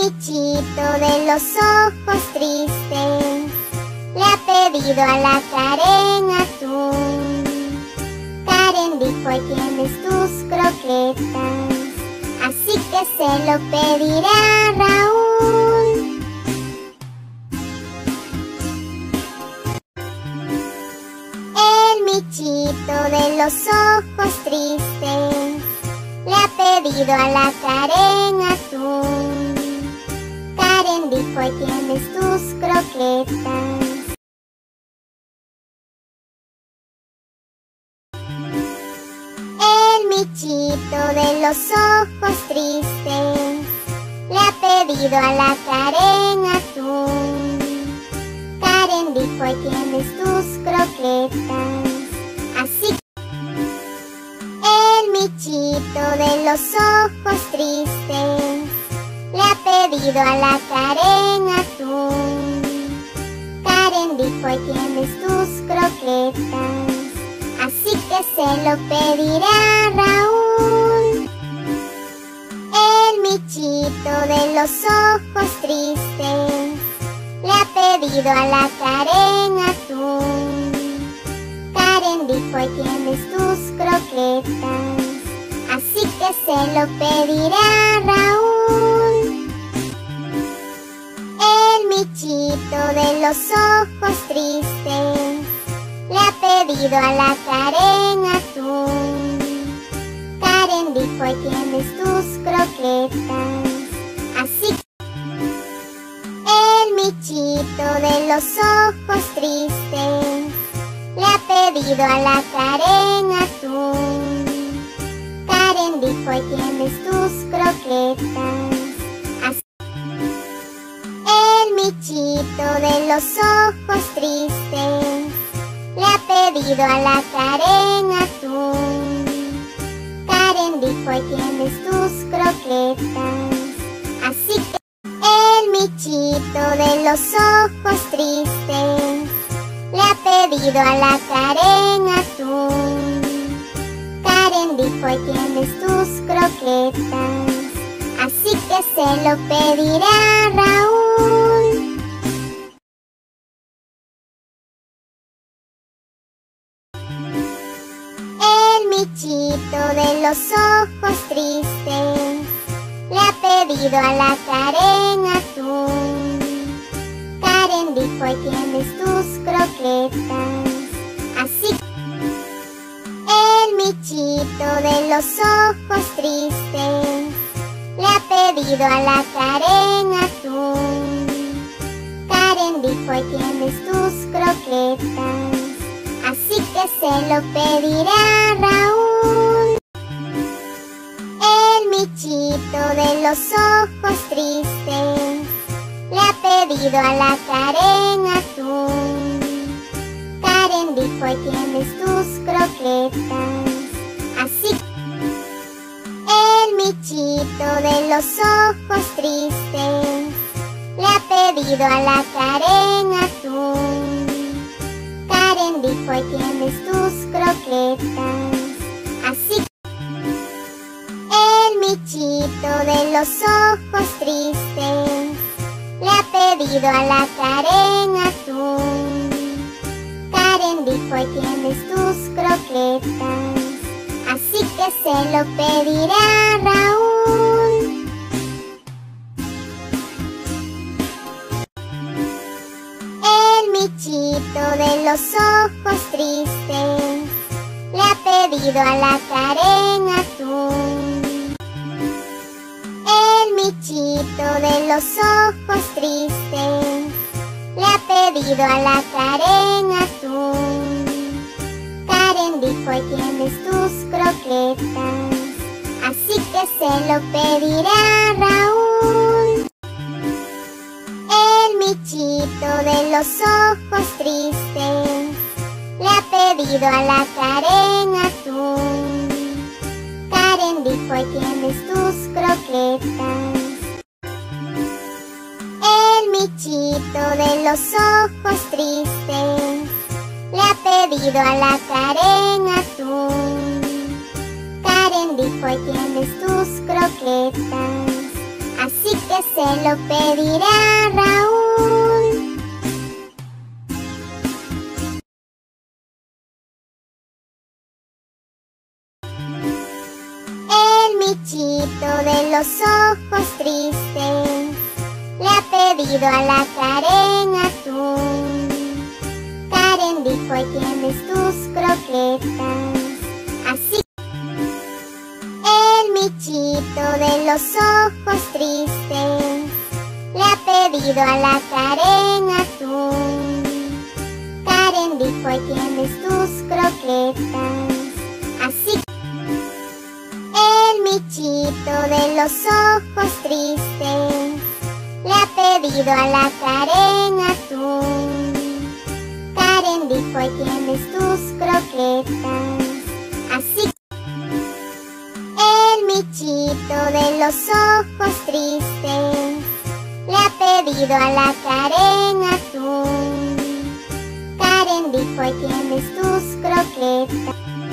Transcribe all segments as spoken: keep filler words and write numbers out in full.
Michito de los ojos tristes le ha pedido a la Karen atún. Karen dijo: ahí tienes tus croquetas, así que se lo pediré a Raúl. El Michito de los ojos tristes le ha pedido a la Karen atún. Karen dijo: ahí tienes tus croquetas. El Michito de los ojos tristes le ha pedido a la Karen atún. Karen dijo: ahí tienes tus croquetas. Así que el Michito de los ojos tristes le ha pedido a la Karen atún. Karen dijo: ahí tienes tus croquetas. Así que se lo pediré a Raúl. El Michito de los ojos tristes le ha pedido a la Karen atún. Karen dijo: ahí tienes tus croquetas. Así que se lo pediré a Raúl. El Michito de los ojos tristes le ha pedido a la Karen atún. Karen dijo: ahí tienes tus croquetas. Así que el Michito de los ojos tristes le ha pedido a la Karen atún. Karen dijo: ahí tienes tus croquetas. Así el Michito de los ojos tristes le ha pedido a la Karen atún. Karen dijo: ahí tienes tus croquetas. Así que el Michito de los ojos tristes le ha pedido a la Karen atún. Karen dijo: ahí tienes tus croquetas. Así que se lo pediré a Raúl. El Michito de los ojos tristes le ha pedido a la Karen atún. Karen dijo: ahí tienes tus croquetas. Así que el Michito de los ojos tristes le ha pedido a la Karen atún. Karen dijo: ahí tienes tus croquetas. Así que se lo pediré a Raúl. El Michito de los ojos tristes le ha pedido a la Karen atún. Karen dijo: ahí tienes tus croquetas. Así que el Michito de los ojos tristes le ha pedido a la Karen atún. Karen dijo: ahí tienes tus croquetas. Así que el Michito de los ojos tristes le ha pedido a la Karen atún. Karen dijo: ahí tienes tus croquetas. Así que se lo pediré a Raúl. El Michito de los ojos tristes le ha pedido a la Karen atún. El Michito de los ojos tristes le ha pedido a la Karen atún. Karen dijo: ahí tienes tus croquetas. Así que se lo pediré a Raúl. El Michito de los ojos tristes le ha pedido a la Karen atún. Karen dijo: ahí tienes tus croquetas. El Michito de los ojos tristes le ha pedido a la Karen atún. Karen dijo: ahí tienes tus croquetas. Así que que se lo pediré a Raúl. El Michito de los ojos tristes le ha pedido a la Karen atún. Karen dijo: ahí tienes tus croquetas. Así el Michito de los ojos tristes le ha pedido a la Karen atún. Karen dijo: ahí tienes tus croquetas. Así el Michito de los ojos tristes le ha pedido a la Karen atún. Karen dijo: ahí tienes tus croquetas. Así el Michito de los ojos tristes le ha pedido a la Karen atún. Karen dijo: ahí tienes tus croquetas.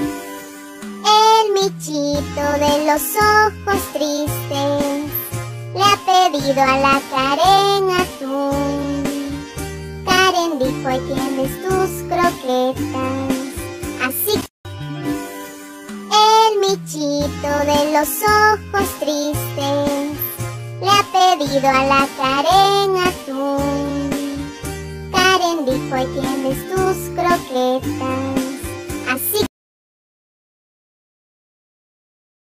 El Michito de los ojos tristes le ha pedido a la Karen atún. Karen dijo: ahí tienes tus croquetas. Así el Michito de los ojos tristes le ha pedido a la Karen atún. Karen dijo: ahí tienes tus croquetas.